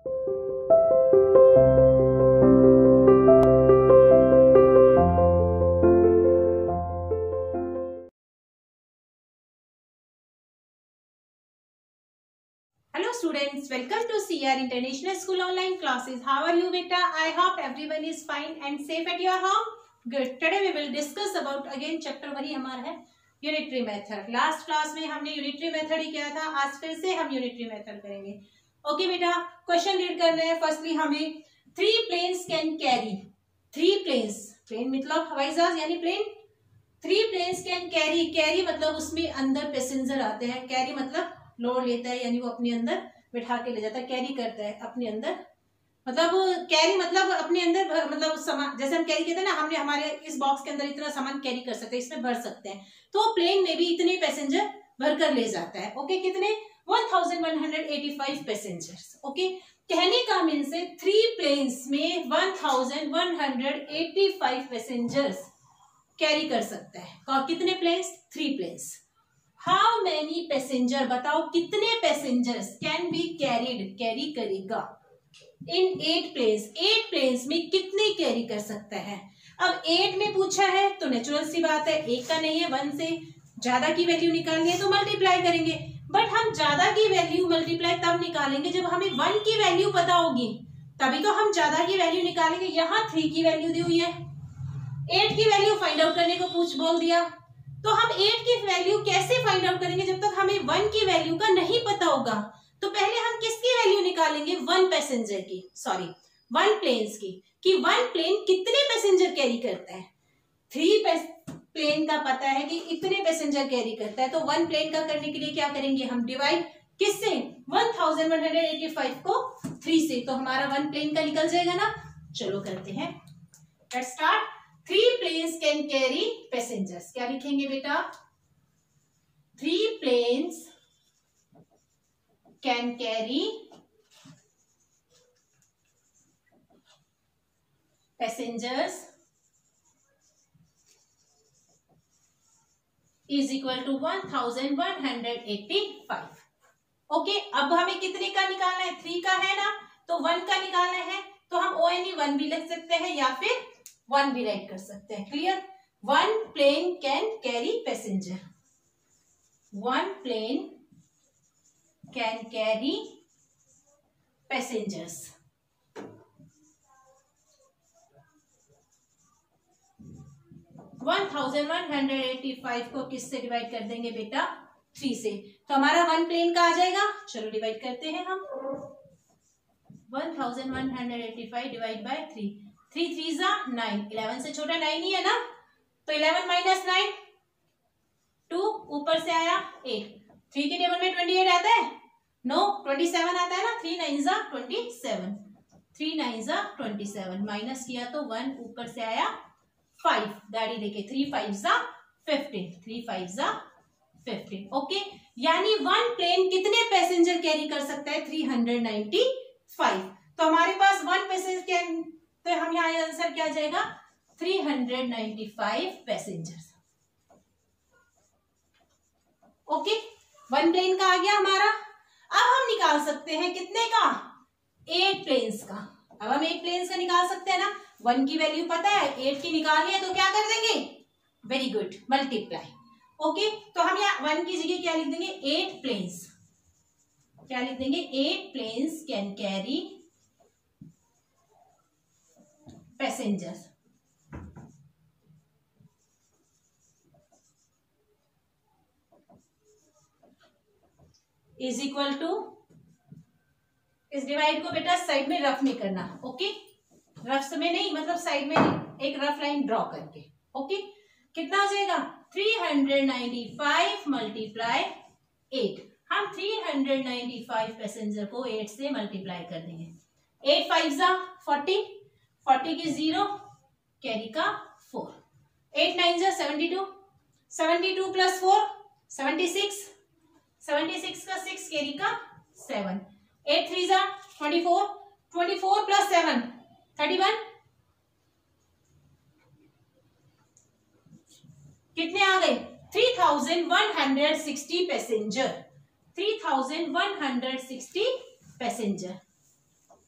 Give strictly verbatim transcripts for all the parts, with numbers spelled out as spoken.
Students, welcome to C R International School online classes. How are you, beta? I hope everyone is fine and safe at your home. Good. Today we will discuss about again chapter वही हमारा है unitary method. Last class में हमने unitary method ही किया था, आज फिर से हम यूनिटरी मेथड करेंगे. ओके बेटा, क्वेश्चन रीड करना है. फर्स्टली हमें three planes can carry, three planes, plane मतलब हवाई जहाज यानी plane. Three planes can carry, carry मतलब उसमें अंदर पैसेंजर आते हैं. कैरी मतलब लोड लेता है यानी वो अपने अंदर बिठा के ले जाता है, कैरी करता है अपने अंदर. मतलब कैरी मतलब अपने अंदर मतलब सामान, जैसे हम कैरी कहते हैं ना, हमने हमारे इस बॉक्स के अंदर इतना सामान कैरी कर सकते हैं, इसमें भर सकते हैं. तो प्लेन में भी इतने पैसेंजर भर कर ले जाता है. ओके, कितने? One thousand one hundred eighty five passengers. Okay, कहने का मीन से थ्री प्लेन्स में one thousand one hundred eighty five passengers carry कर सकता है. और कितने planes? Three planes. How many passenger, बताओ कितने passengers can be carried, carry करेगा in eight planes. Eight planes में कितने कैरी कर सकता है? अब एट में पूछा है तो नेचुरल सी बात है, एक का नहीं है, वन से ज्यादा की वैल्यू निकालनी है तो मल्टीप्लाई करेंगे. बट हम ज्यादा की वैल्यू मल्टीप्लाई तब निकालेंगे जब हमें वन की वैल्यू पता होगी, तभी तो हम ज्यादा की वैल्यू निकालेंगे. यहाँ थ्री की वैल्यू दी हुई है, एट की वैल्यू फाइंड आउट करने को पूछ बोल दिया, तो हम एट की वैल्यू कैसे फाइंड आउट करेंगे जब तक हमें वन की वैल्यू का नहीं पता होगा. तो पहले हम किसकी वैल्यू निकालेंगे? वन पैसेंजर की, सॉरी वन प्लेन्स की, कि वन प्लेन कितने पैसेंजर कैरी करता है. थ्री प्लेन का पता है कि इतने पैसेंजर कैरी करता है, तो वन प्लेन का करने के लिए क्या करेंगे हम? डिवाइड किससे? One thousand one hundred eighty five को थ्री से, तो हमारा वन प्लेन का निकल जाएगा ना. चलो करते हैं, let's start. Three planes can carry passengers. क्या लिखेंगे बेटा? Three planes can carry passengers is equal to one thousand one hundred eighty five. Okay, अब हमें कितने का निकालना है? थ्री का है ना, तो वन का निकालना है, तो हम ओ एन ई वन भी लिख सकते हैं या फिर वन भी राइट कर सकते हैं. Clear? One plane can carry passenger, one plane can carry passengers. One thousand one hundred eighty five को किससे डिवाइड कर देंगे बेटा? थ्री से, तो हमारा वन प्लेन का आ जाएगा. चलो डिवाइड करते हैं हम. One thousand one hundred eighty five divide by three. Three three जा नाइन, इलेवन से छोटा नाइन ही है ना, तो इलेवन माइनस नाइन टू, ऊपर से आया एट. थ्री के टेबल में ट्वेंटी एट आता है? नो, ट्वेंटी सेवन आता है ना. थ्री नाइन जा ट्वेंटी सेवन, थ्री नाइन जा ट्वेंटी सेवन, माइनस किया तो वन, ऊपर से आया फाइव, गाड़ी लेके थ्री फाइव जा फिफ्टीन, थ्री फाइव जा फिफ्टीन. ओके, यानी वन प्लेन कितने पैसेंजर कैरी कर सकता है? Three hundred ninety five. तो हमारे पास वन पैसेंजर कैन, तो हम यहाँ आंसर क्या आ जाएगा? Three hundred ninety five passengers. Okay, one plane का आ गया हमारा. अब हम निकाल सकते हैं कितने का? एट प्लेन्स का. अब हम एट प्लेन्स का निकाल सकते हैं ना. वन की वैल्यू पता है, एट की निकालनी है, तो क्या कर देंगे? Very good, multiply. ओके, तो हम यहाँ वन की जगह क्या लिख देंगे? Eight planes. क्या लिख देंगे? Eight planes can carry passengers. Is equal to, इस डिवाइड को बेटा साइड में रफ में करना. ओके, रफ में नहीं, मतलब साइड में एक रफ लाइन ड्रॉ करके. ओके, कितना हो जाएगा? Three hundred ninety five multiply eight. हम three hundred ninety five passenger को एट से मल्टीप्लाई कर देंगे. एट फाइव जा फोर्टी, फोर्टी की जीरो, कैरी का फोर. एट नाइन जा seventy two, seventy two plus four seventy six, seventy six का सिक्स, कैरी का सेवन. एट थ्री जा twenty four, twenty four plus seven thirty one. कितने आ गए? Three thousand one hundred sixty passenger, three thousand one hundred sixty passenger.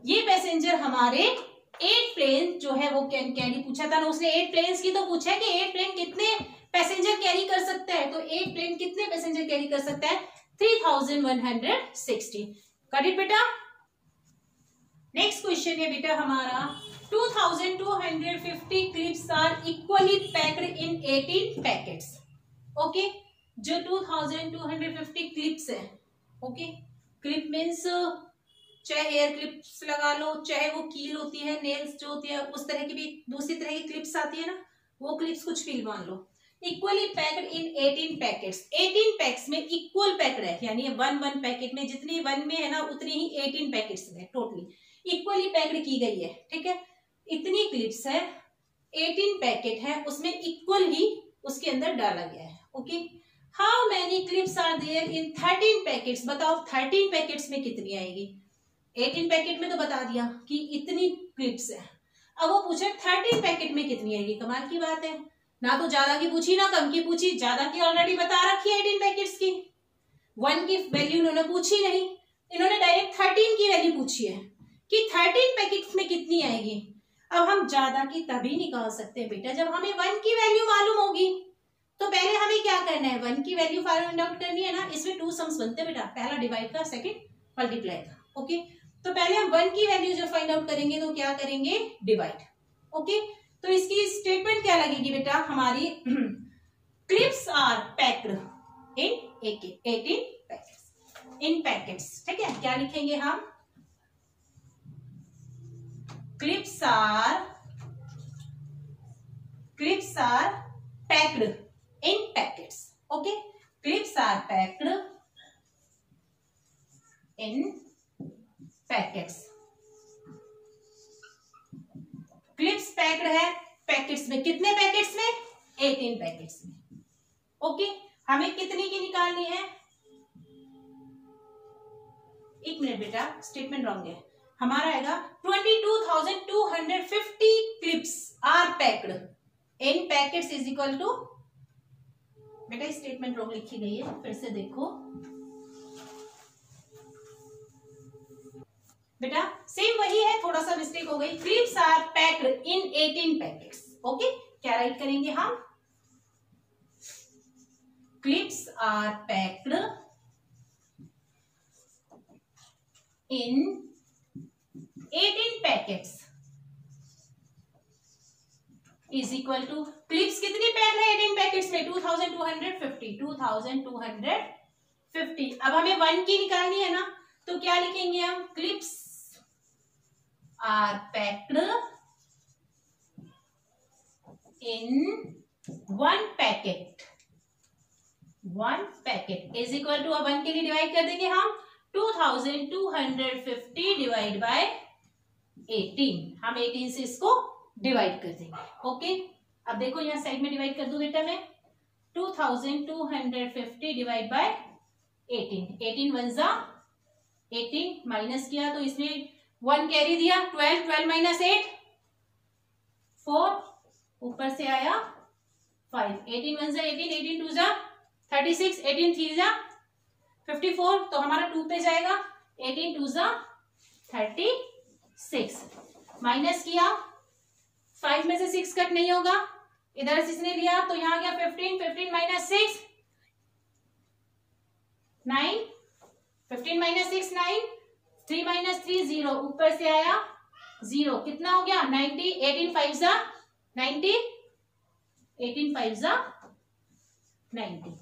ये passenger हमारे eight plane जो है वो कैन कैरी, पूछा था ना उसने एट प्लेन्स की, तो पूछा है कि एट प्लेन कितने पैसेंजर कैरी कर सकता है, तो एट प्लेन कितने पैसेंजर कैरी कर सकता है, three thousand one hundred sixty. Got it बेटा। नेक्स्ट क्वेश्चन है बेटा हमारा, two thousand two hundred fifty clips are equally packed in eighteen packets. Okay, जो two thousand two hundred fifty clips है, ओके, क्लिप मीन्स चाहे hair clips लगा लो, चाहे वो कील होती है, नेल्स जो होती है, उस तरह की भी दूसरी तरह की क्लिप्स आती है ना, वो क्लिप्स कुछ भी मान लो। Equally packed in eighteen packets, eighteen packs में इक्वल पैक्ड है, यानी वन वन पैकेट में जितनी वन में है ना उतनी ही एटीन पैकेट्स में टोटली इक्वली पैक्ड की गई है। ठीक है, इतनी क्लिप्स है, एटीन पैकेट है, उसमें इक्वल ही उसके अंदर डाला गया है। Okay, how many clips are there in thirteen packets, बताओ थर्टीन पैकेट्स में कितनी आएगी। एटीन पैकेट में तो बता दिया कि इतनी क्लिप्स है, अब वो पूछे थर्टीन पैकेट में कितनी आएगी। कमाल की बात है, ना तो ज्यादा की पूछी ना कम की पूछी, ज्यादा की ऑलरेडी बता रखी है एटीन पैकेट्स की, वन की वैल्यू इन्होंने पूछी नहीं, इन्होंने डायरेक्ट थर्टीन की वैल्यू पूछी है कि थर्टीन पैकेट्स में कितनी आएगी। अब हम ज्यादा की तभी निकाल सकते हैं बेटा जब हमें वन की वैल्यू मालूम होगी। तो पहले हमें क्या करना है, वन की वैल्यू फाइंड आउट करनी है ना। इसमें टू सम्स बनते हैं बेटा, पहला डिवाइड का, सेकंड मल्टीप्लाई का। ओके, तो पहले हम वन की वैल्यू जब फाइंड आउट करेंगे तो क्या करेंगे, डिवाइड। ओके, तो इसकी स्टेटमेंट क्या लगेगी बेटा हमारी, clips are packed in eighteen packets, in packets. ठीक है, क्या लिखेंगे हम, clips are clips are packed in packets. Okay, clips are packed in packets, clips packed है पैकेट्स में, कितने पैकेट्स में, एटीन पैकेट्स में। ओके, हमें कितनी की निकालनी है, एक मिनट बेटा स्टेटमेंट रॉन्ग है, हमारा आएगा twenty two thousand two hundred fifty clips are packed in packets is equal to, बेटा स्टेटमेंट रॉन्ग लिखी गई है, फिर से देखो बेटा, सेम वही है, थोड़ा सा मिस्टेक हो गई, clips are packed in eighteen packets. Okay, क्या राइट करेंगे हम, clips are packed in eighteen packets is equal to, clips कितनी पैक्ड है एटीन पैकेट्स में, two thousand two hundred fifty, two thousand two hundred fifty. अब हमें one की निकालनी है ना, तो क्या लिखेंगे हम, clips are packed in one packet, one packet is equal to, अब वन के लिए डिवाइड कर देंगे हम, two thousand two hundred fifty divide by eighteen, हम एटीन से इसको डिवाइड कर देंगे। ओके, अब देखो यहाँ साइड में डिवाइड कर दूं बेटा मैं, two thousand two hundred fifty divide by eighteen, eighteen one जा एटीन, माइनस किया तो इसमें वन कैरी दिया, twelve, twelve minus eight four, ऊपर से आया फाइव, एटीन वन जा एटीन, एटीन टू जा थर्टी सिक्स, एटीन थ्री जा फिफ्टी फोर, तो हमारा टू पे जाएगा, एटीन टू जा थर्टी सिक्स, माइनस किया, फाइव में से सिक्स कट नहीं होगा, इधर से इसने लिया तो यहाँ गया fifteen, fifteen minus six nine, fifteen minus six nine, three minus three zero, ऊपर से आया जीरो, कितना हो गया नाइन्टी, एटीन फाइव जा नाइन्टी, एटीन फाइव जा नाइन्टी।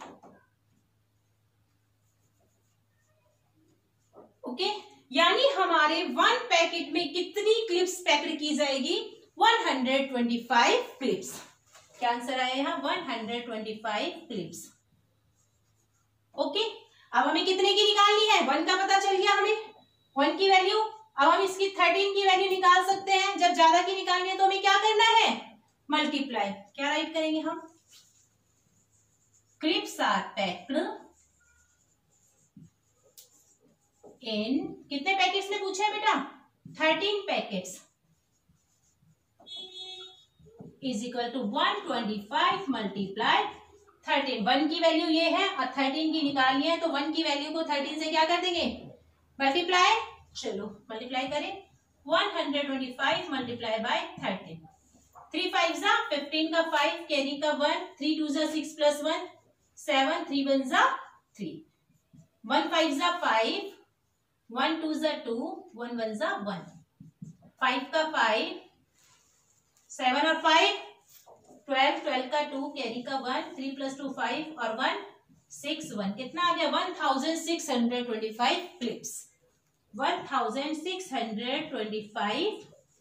ओके, यानी हमारे वन पैकेट में कितनी क्लिप्स पैक्ड की जाएगी, one hundred twenty five clips. क्या आंसर आया यहाँ, one hundred twenty five clips. Okay, अब हमें कितने की निकालनी है, वन का पता चल गया हमें, वन की वैल्यू। अब हम इसकी थर्टीन की वैल्यू निकाल सकते हैं, जब ज्यादा की निकालनी है तो हमें क्या करना है, मल्टीप्लाई। क्या राइट करेंगे हम, क्लिप्स आर पैक्ड इन, कितने पैकेट्स में पूछा है बेटा, thirteen packets is equal to one twenty five multiply thirteen. One की वैल्यू ये है और थर्टीन की निकालनी है, तो वन की वैल्यू को थर्टीन से क्या कर देंगे, मल्टीप्लाई चलो मल्टीप्लाई करें, one hundred twenty five multiply by thirteen, three five जा फिफ्टीन का फाइव, कैरी का वन, थ्री टू जा six plus one seven, three one जा थ्री, वन फाइव जा फाइव, वन टू जा टू, वन वन जा one, five का five, seven और फाइव ट्वेल्व, ट्वेल्व का टू, कैरी का one, three plus two five और वन सिक्स, वन कितना आ गया, one thousand six hundred twenty five clips, one thousand six hundred twenty five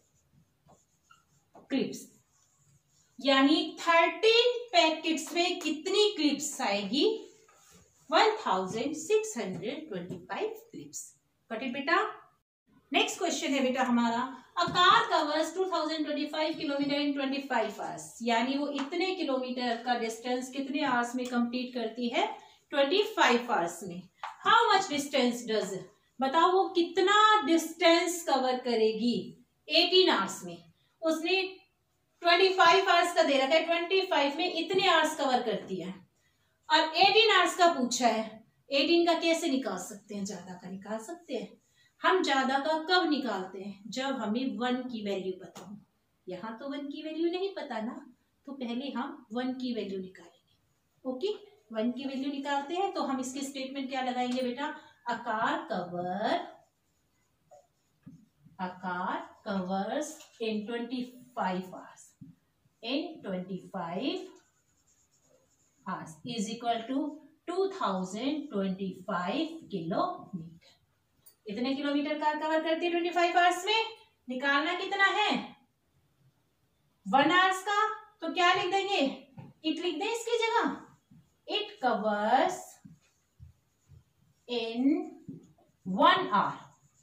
clips. यानी thirteen packets में कितनी क्लिप्स आएगी, one thousand six hundred twenty five clips. Got it बेटा। Next question है बेटा हमारा, a car covers two thousand twenty five kilometre in twenty five hours, यानी वो इतने किलोमीटर का डिस्टेंस कितने आवर्स में कंप्लीट करती है, ट्वेंटी फाइव आवर्स में। हाउ मच डिस्टेंस डज, बताओ वो कितना डिस्टेंस कवर करेगी एटीन आवर्स में। उसने ट्वेंटी फाइव आवर्स का दे रखा है, ट्वेंटी फाइव में इतने आवर्स कवर करती है और एटीन आवर्स का पूछा है। एटीन का कैसे निकाल सकते हैं, ज्यादा का निकाल सकते हैं। हम ज्यादा का कब निकालते हैं, जब हमें वन की वैल्यू पता हो। यहाँ तो वन की वैल्यू नहीं पता ना, तो पहले हम वन की वैल्यू निकालेंगे। ओके, वन की वैल्यू निकालते हैं तो हम इसकी स्टेटमेंट क्या लगाएंगे बेटा, a car cover a car covers in twenty-five hours in twenty-five hours is equal to two thousand twenty-five kilometre. इतने किलोमीटर कार कवर करती है ट्वेंटी फाइव आवर्स में। निकालना कितना है, वन आवर्स का, तो क्या लिख देंगे, इट लिख दें इसकी जगह, it covers in one hour.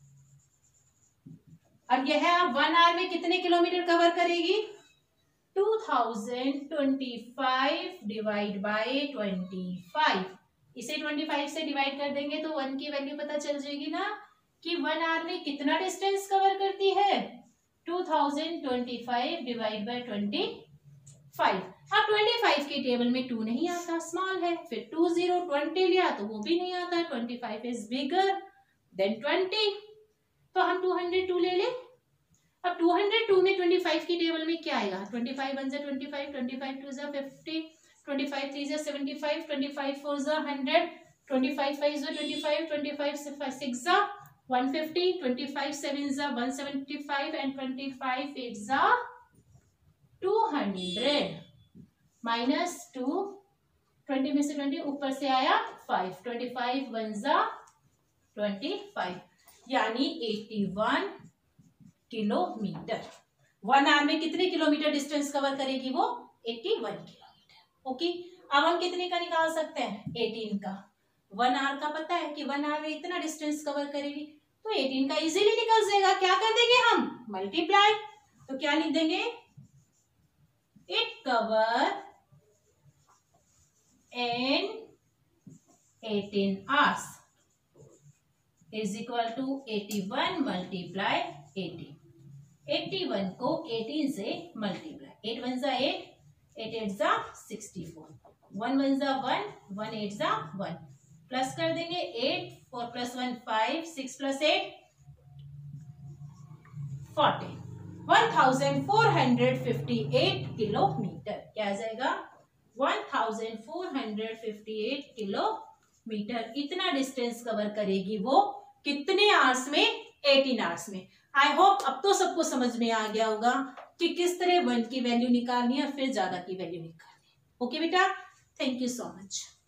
और यह है वन आवर में कितने किलोमीटर कवर करेगी, two thousand twenty five divide by twenty five. इसे ट्वेंटी फाइव से डिवाइड कर देंगे तो वन की वैल्यू पता चल जाएगी ना, कि वन आवर में कितना डिस्टेंस कवर करती है, two thousand twenty five divide by twenty five. अब ट्वेंटी फाइव के टेबल में टू नहीं आता, स्मॉल है, फिर टू जीरो ट्वेंटी लिया तो वो भी नहीं आता, twenty five is bigger than twenty, तो हम टू हंड्रेड टू ले ले। अब टू हंड्रेड टू में ट्वेंटी फाइव की टेबल में क्या आएगा, ट्वेंटी फाइव वन जा twenty five, twenty five two जा फिफ्टी, ट्वेंटी फाइव थ्री जा seventy five, twenty five four जा हंड्रेड, ट्वेंटी फाइव फाइव जा twenty five, twenty five six जा one fifty, twenty five seven जा one seventy five and twenty five eight जा two hundred. Minus two, twenty में से twenty ऊपर से आया फाइव, ट्वेंटी फाइव वन जा ट्वेंटी फाइव, यानी eighty one kilometre. One hour में कितने किलोमीटर डिस्टेंस कवर करेगी वो, एट्टी वन किलोमीटर। ओके, अब हम कितने का निकाल सकते हैं, एटीन का। वन आवर का पता है कि वन आवर में इतना डिस्टेंस कवर करेगी, तो एटीन का इजीली निकल जाएगा। क्या कर देंगे हम, मल्टीप्लाई, तो क्या लिख देंगे, it cover in eighteen hours is equal to eighty-one multiply eighty। eighty-one को eighteen से multiply, eight one जा eight, eight eight जा sixty-four, one one जा one, one eight जा one, प्लस कर देंगे eight, four plus one five, six plus eight fourteen, one thousand four hundred fifty-eight kilometre. क्या आ जाएगा, one thousand four hundred fifty eight kilometre. इतना distance cover करेगी वो कितने आवर्स में, एटीन आवर्स में। आई होप अब तो सबको समझ में आ गया होगा कि किस तरह वन की वैल्यू निकालनी है और फिर ज्यादा की वैल्यू निकालनी है। ओके बेटा, थैंक यू सो मच।